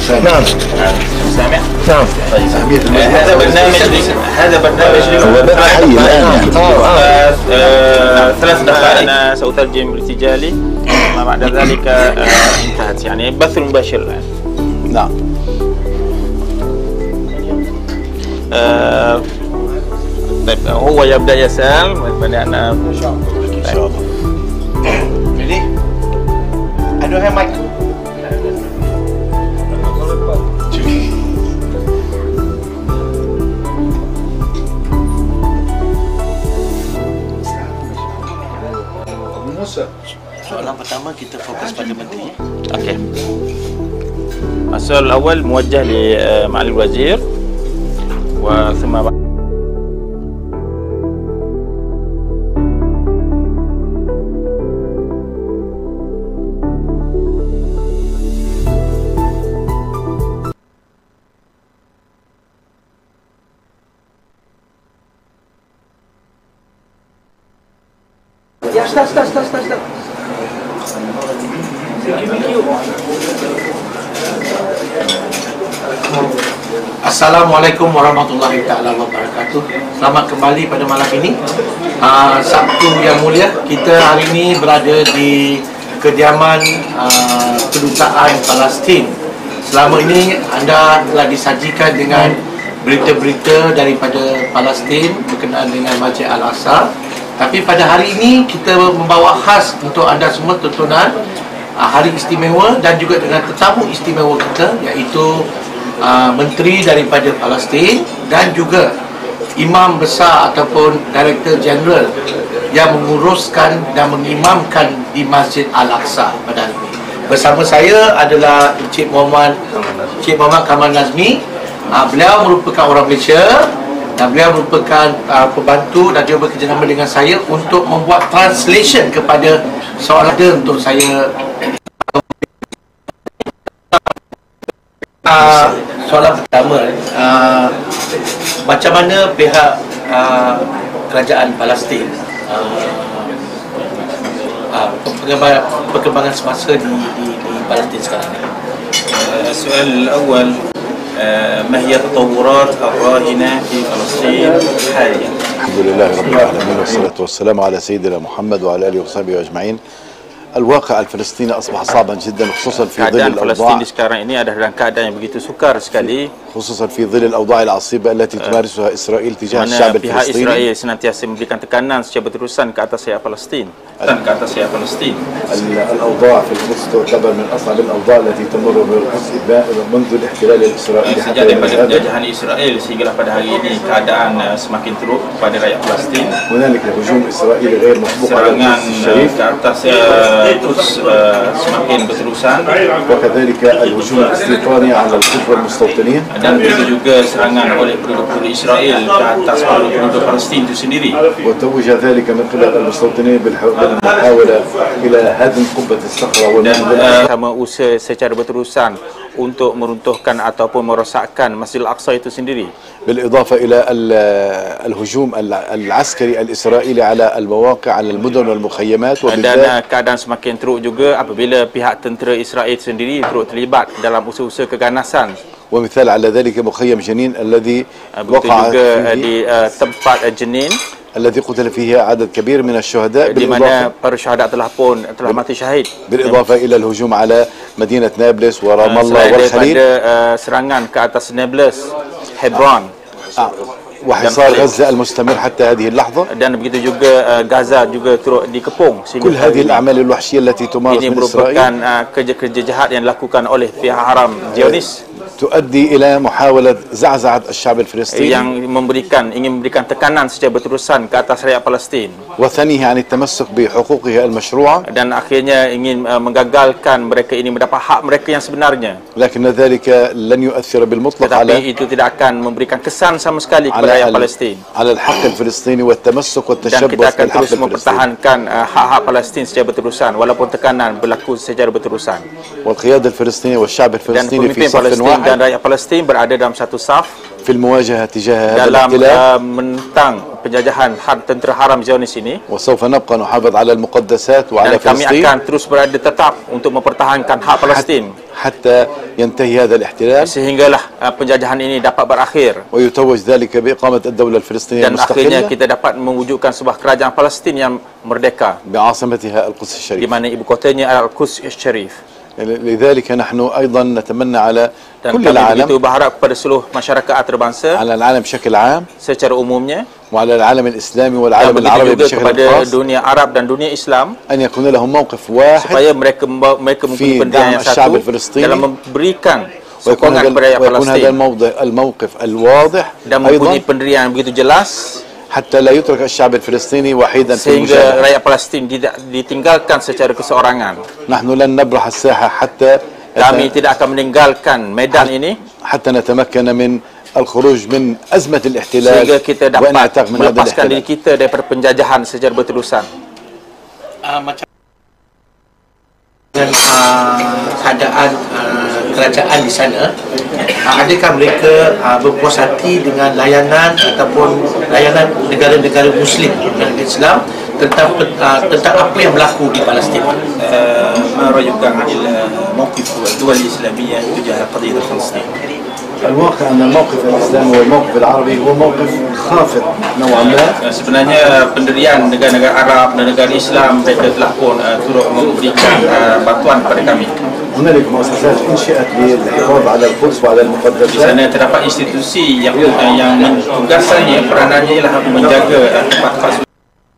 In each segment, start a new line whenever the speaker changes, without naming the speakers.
نعم
سامع؟
نعم.
هذا برنامج
هو بدأ حي الآن.
3 دقائق أنا سأترجم ارتجالي، ما بعد ذلك انتهت، يعني بث مباشر الآن.
نعم.
طيب هو يبدأ يسأل بدأنا إن شاء الله.
Ready? I don't have mic. Soalan pertama kita fokus pada menteri.
Okey. السؤال الأول موجه لمعالي الوزير وثم
Start. Assalamualaikum warahmatullahi taala wabarakatuh. Selamat kembali pada malam ini, Sabtu yang mulia. Kita hari ini berada di kediaman kedutaan Palestin. Selama ini anda telah disajikan dengan berita-berita daripada Palestin berkenaan dengan Masjid Al-Aqsa. Tapi pada hari ini kita membawa khas untuk anda semua tontonan hari istimewa dan juga dengan tetamu istimewa kita, iaitu menteri daripada Palestin dan juga imam besar ataupun director general yang menguruskan dan mengimamkan di Masjid Al-Aqsa pada hari ini. Bersama saya adalah Encik Muhammad Kamal Nazmi. Beliau merupakan orang Malaysia dan beliau merupakan pembantu dan juga bekerjasama dengan saya untuk membuat translation kepada soalan untuk saya. Soalan pertama, macam mana pihak kerajaan Palestin perkembangan semasa di Palestin sekarang ini?
السؤال الأول ما هي التطورات الراهنة في فلسطين حاليا؟
الحمد لله رب العالمين والصلاة والسلام على سيدنا محمد وعلى آله وصحبه أجمعين. الواقع الفلسطيني أصبح صعبا جدا خصوصا في ظل
keadaan Palestin
الأوضاع
di sekarang ini adalah dalam keadaan yang begitu sukar sekali,
خصوصا في ظل الأوضاع العصيبة التي تمارسها إسرائيل تجاه الشعب
mana pihak
الفلسطيني.
Israel senantiasa memberikan tekanan secara berterusan ke atas rakyat Palestin.
الأوضاع في القدس تعتبر من أصعب الأوضاع التي تمر بالقدس منذ الاحتلال الإسرائيلي حتى
Sejak daripada
الآن.
penjajahan Israel sehinggalah pada hari ini keadaan semakin teruk kepada rakyat Palestin.
هنالك هجوم إسرائيلي غير مسبوق على
Serangan
القدس الشريف
ke atas terus semakin berterusan,
وكذلك الهجوم الاستيطاني على الكفر المستوطنين.
dan begitu juga serangan oleh penduduk Israel ke atas penduduk Palestin itu sendiri.
وتوج ذلك من قبل المستوطنين بالمحاولة إلى هدم قبة الصخرة
Dan
والمنزل.
sama usaha secara berterusan untuk meruntuhkan ataupun merosakkan Masjid Al-Aqsa itu sendiri.
بالإضافة إلى الهجوم العسكري الإسرائيلي على المواقع على المدن والمخيمات،
Dan
وبالذات
keadaan semakin teruk juga apabila pihak tentera Israel sendiri turut terlibat dalam usaha-usaha keganasan.
ومثال على ذلك مخيم جنين الذي
Begitu
وقع
juga
فيه
di tempat Jenin,
الذي قتل فيه عدد كبير من الشهداء،
di mana para syahadat telah mati syahid.
بالإضافة إلى الهجوم على مدينة نابلس ورام الله
Selain
والخليل
daripada serangan ke atas Nablus, Hebron,
وحصار غزة المستمر حتى هذه اللحظة.
dan begitu juga Gaza juga turut dikepung.
كل هذه الأعمال الوحشية التي تمارس
Ini
من
merupakan
إسرائيل
kerja-kerja jahat yang dilakukan oleh pihak haram Zionis
تؤدي إلى محاولة زعزعة الشعب الفلسطيني
yang ingin memberikan tekanan secara berterusan ke atas rakyat Palestin,
وثنيه عن التمسك بحقوقها المشروعة،
dan akhirnya ingin menggagalkan mereka ini mendapat hak mereka yang sebenarnya.
لكن ذلك لن يؤثر بالمطلق
Tetapi
على
itu tidak akan memberikan kesan sama sekali kepada rakyat Palestin.
على الحق الفلسطيني والتمسك
Dan
والتشبث
kita akan
بالحق
terus
الفلسطيني.
mempertahankan hak-hak Palestin secara berterusan walaupun tekanan berlaku secara berterusan.
والقيادة الفلسطينية والشعب
Dan
الفلسطيني في
pemimpin
صف
Palestin
واحد
dan rakyat Palestin berada dalam satu saf
في المواجهة تجاه هذا
dalam
الاحتلال،
menentang penjajahan tentera haram Zionis ini.
وسوف نبقى نحافظ على المقدسات وعلى
Dan kami
فلسطين
akan terus berada tetap untuk mempertahankan hak Palestin
حتى ينتهي هذا الاحتلال
sehinggalah penjajahan ini dapat berakhir
ويتوج ذلك بإقامة الدولة الفلسطينية
dan akhirnya
المستقلة
kita dapat mewujudkan sebuah kerajaan Palestin yang merdeka
بعاصمتها القدس
di
الشريف.
mana ibu kotanya adalah Al-Quds Syarif.
لذلك نحن أيضا نتمنى على
Dan
كل
kami
العالم،
begitu berharap kepada seluruh masyarakat antarabangsa
على العالم بشكل عام
secara umumnya
وعلى العالم الإسلامي
dan
والعالم
begitu
العربي
juga
بشكل
kepada
خاص
dunia Arab dan dunia Islam
أن يكون لهم موقف واحد
supaya mereka mempunyai
في
pendirian
دعم
yang
الشعب
satu
الفلسطيني
dalam memberikan
ويكون
sokongan kepada rakyat
ويكون هذا
Palestin
الموقف الواضح
dan mempunyai
أيضا
pendirian yang begitu jelas
حتى لا يترك الشعب الفلسطيني وحيدا في
sehingga
المجاهدة.
rakyat Palestin tidak ditinggalkan secara keseorangan.
نحن لن نبرح الساحة
Kami tidak akan meninggalkan medan ini
حتى نتمكن من الخروج من أزمة
sehingga
الاحتلال
kita dapat
ونعتق من هذا
melepaskan diri
الاحتلال.
kita daripada penjajahan secara berterusan.
Macam dengan keadaan kerajaan di sana, adakah mereka berpuas hati dengan layanan ataupun layanan negara-negara Muslim dan Islam tentang apa yang berlaku di Palestin?
ما رأيك عن موقف الدول الإسلامية تجاه قضية فلسطين؟
الواقع أن الموقف الإسلامي والموقف العربي هو موقف خافت نوعا ما.
Sebenarnya pendirian negara-negara Arab dan negara Islam mereka telah pun turut memberikan bantuan kepada kami.
هنالك مؤسسات انشئت للحفاظ على القدس وعلى
Di
المقدسات.
sana terdapat institusi yang tugasannya peranannya ialah menjaga tempat-tempat suci.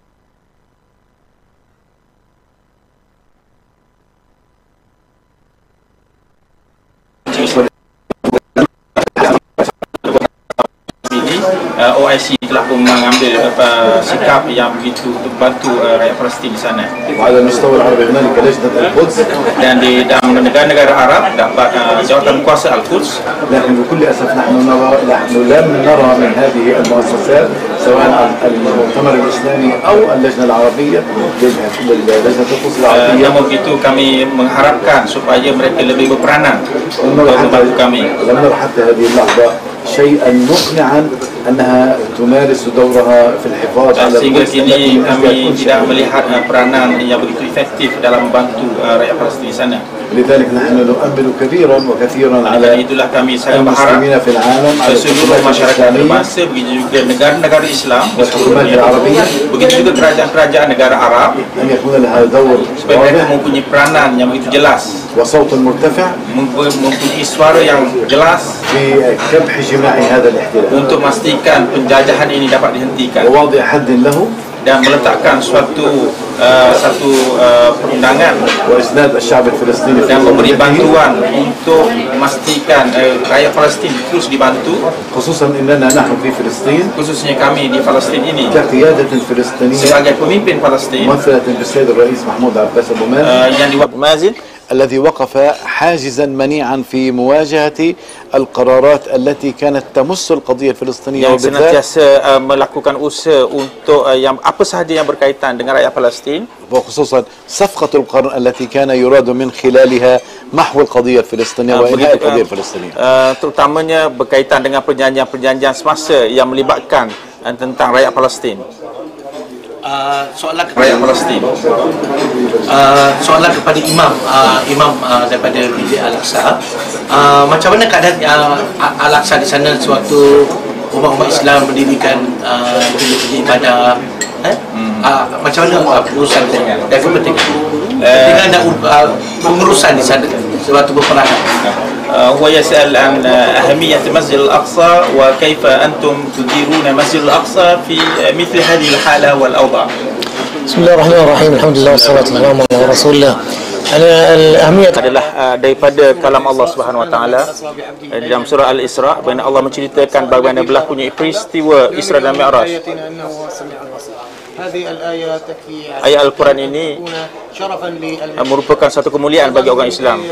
OIC telah pun mengambil sikap yang begitu untuk membantu rakyat Palestin di sana.
وعلى المستوى العربي هنالك لجنة القدس،
Dan di dalam negara-negara Arab dapat jawatan kuasa Al-Quds.
لكن بكل أسف نحن لم نرى من هذه المؤسسات سواء المؤتمر الإسلامي أو اللجنة العربية لجنة القدس العربية
Namun begitu kami mengharapkan supaya mereka lebih berperanan untuk membantu kami.
لم نرى حتى هذه اللحظة شيئا مقنعا أنها تمارس دورها في الحفاظ على
Sehingga
القدس
kini kami
التي
tidak melihat peranan yang begitu efektif dalam membantu rakyat Palestin di sana.
لذلك نحن نؤمل كبيرا وكثيرا
Dan
على
itulah kami sangat berharap
المسلمين في العالم على
seluruh
الحكومات
masyarakat
الإسلامية
berbangsa, begitu juga negara-negara Islam di seluruh
والحكومات
dunia,
العربية
begitu juga kerajaan-kerajaan negara Arab
أن يكون لها دور
supaya mereka
واضح
mempunyai peranan yang begitu jelas,
وصوت مرتفع
mempunyai suara yang jelas
في كبح جماع هذا الاحتلال
untuk memastikan penjajahan ini dapat dihentikan
ووضع حد له
dan meletakkan satu perundangan
وإسناد الشعب الفلسطيني في
dan memberi
حريته،
bantuan untuk memastikan rakyat Palestin terus dibantu,
خصوصا أننا نحن في فلسطين
khususnya kami di Palestin ini
كقيادة فلسطينية
sebagai pemimpin Palestin
ممثلة بالسيد الرئيس محمود عباس أبو مازن
yang Mazin
الذي وقف حاجزا منيعا في مواجهة القرارات التي كانت تمس القضية الفلسطينية
yang
وبالذات
senantiasa melakukan usaha untuk yang apa sahaja yang berkaitan dengan rakyat Palestin,
وخصوصا صفقة القرن التي كان يراد من خلالها محو القضية الفلسطينية وإنهاء القضية الفلسطينية.
terutamanya berkaitan dengan perjanjian-perjanjian semasa yang melibatkan tentang rakyat Palestin.
Soalan
Rakyat Palestin.
soalan kepada imam daripada Masjid Al-Aqsa, macam mana keadaan Al-Aqsa di sana sewaktu umat-umat Islam mendirikan bilik ibadah, macam mana urusan dan kepentingan dan pengurusan di sana sewaktu berperangan?
هو يسأل عن أهمية مسجد الأقصى وكيف أنتم تديرون مسجد الأقصى في مثل هذه الحالة والأوضاع.
بسم الله الرحمن الرحيم الحمد لله والصلاة والسلام على رسول الله. الأهمية
adalah daripada kalam Allah Subhanahu Wa Taala dalam surah Al-Isra, mana Allah menceritakan bagaimana berlakunya peristiwa Isra dan Mi'raj. Ayat Al-Quran ini merupakan satu kemuliaan bagi orang Islam,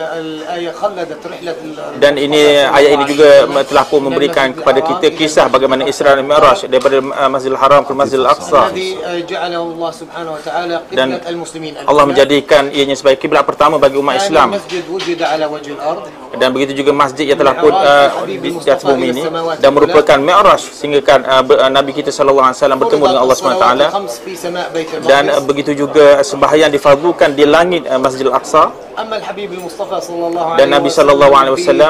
dan ini ayat ini juga telah pun memberikan kepada kita kisah bagaimana Isra dan Mi'raj daripada Masjidil Haram ke Masjidil Aqsa, dan Allah menjadikan ianya sebagai kiblat pertama bagi umat Islam. Dan begitu juga masjid yang telah pun di atas bumi ini, dan merupakan Mi'raj sehingga Nabi kita sallallahu alaihi wasallam bertemu dengan Allah Subhanahu wa taala. Taala. Dan begitu juga sembahyang difardukan di langit Masjidil Aqsa. Dan Nabi sallallahu alaihi wasallam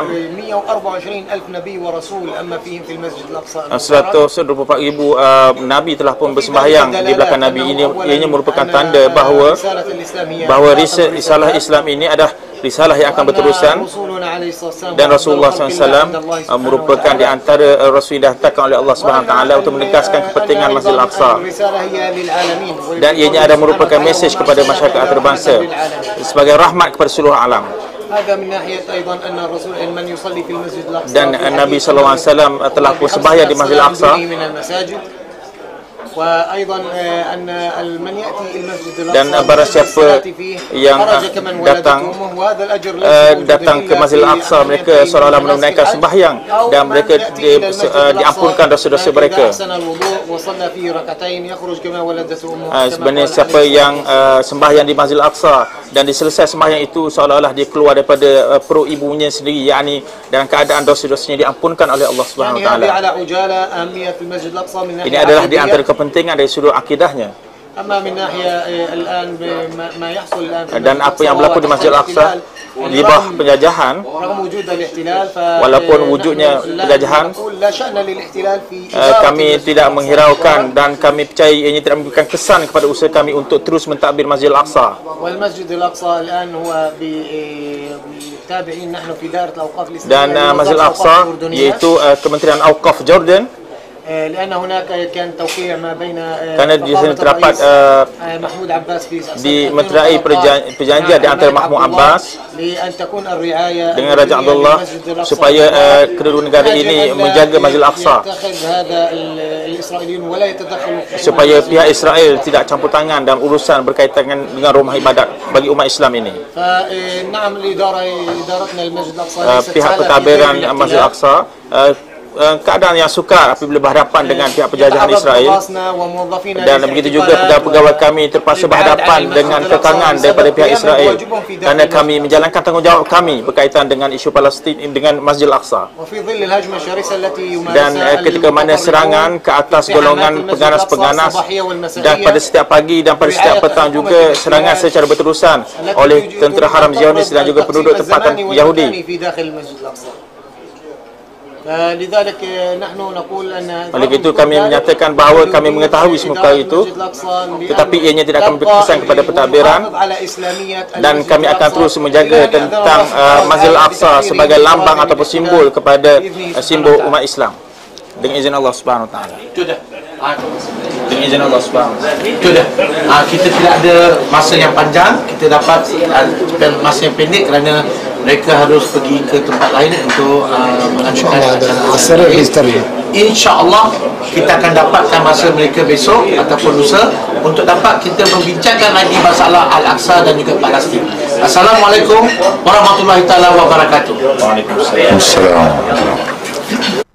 124,000 nabi telah pun bersembahyang di belakang Nabi ini. Ianya merupakan tanda bahawa risalah Islam ini adalah risalah yang akan berterusan, dan Rasulullah SAW merupakan di antara Rasul yang dihantarkan oleh Allah Subhanahu Wa Taala untuk menegaskan kepentingan Masjidil Aqsa, dan ianya ada merupakan mesej kepada masyarakat antarabangsa sebagai rahmat kepada seluruh alam. Dan Nabi SAW telah pun sembahyang di Masjidil Aqsa. Dan barang siapa yang datang ke Masjidil Aqsa, mereka seolah-olah menunaikan sembahyang dan mereka diampunkan dosa-dosa mereka. Sebenarnya siapa yang sembahyang di Masjidil Aqsa dan diselesai sembahyang itu, seolah-olah dia keluar daripada perut ibunya sendiri, yakni dalam keadaan dosa-dosanya diampunkan oleh Allah Subhanahu Wa Taala. Ini adalah di antara kepentingan dari sudut akidahnya. Dan apa yang berlaku di Masjidil Aqsa di bawah penjajahan, walaupun wujudnya penjajahan, kami tidak menghiraukan dan kami percaya ianya tidak memberikan kesan kepada usaha kami untuk terus mentadbir Masjidil Aqsa. Dan Masjidil Aqsa iaitu Kementerian Awqaf Jordan, karena di sini terdapat dimeterai perjanjian di antara Mahmud Abbas dengan Raja Abdullah supaya kedua negara ini menjaga Masjidil Aqsa, supaya pihak Israel tidak campur tangan dalam urusan berkaitan dengan rumah ibadat bagi umat Islam ini. Pihak pentadbiran Masjidil Aqsa keadaan yang sukar apabila berhadapan dengan pihak penjajahan Israel, dan begitu juga pegawai-pegawai kami terpaksa berhadapan dengan kekangan daripada pihak Israel kerana kami menjalankan tanggungjawab kami berkaitan dengan isu Palestin dengan Masjidil Aqsa. Dan ketika mana serangan ke atas golongan pengganas-pengganas, dan pada setiap pagi dan pada setiap petang juga serangan secara berterusan oleh tentera haram Zionis dan juga penduduk tempatan Yahudi. Oleh itu kami menyatakan bahawa kami mengetahui semua perkara itu, tetapi ianya tidak akan berkesan kepada pentadbiran, dan kami akan terus menjaga tentang Masjidil Aqsa sebagai lambang ataupun simbol kepada simbol umat Islam dengan izin Allah Subhanahu Wa Taala. Dengan izin Allah Subhanahu Wa Taala.
Itu dah. Kita tidak ada masa yang panjang, kita dapat masa yang pendek kerana mereka harus pergi ke tempat lain untuk melakukan acara. InsyaAllah kita akan dapatkan masa mereka besok ataupun lusa untuk dapat kita membincangkan lagi masalah Al-Aqsa dan juga Palestin. Assalamualaikum warahmatullahi taala wabarakatuh.
Waalaikumsalam.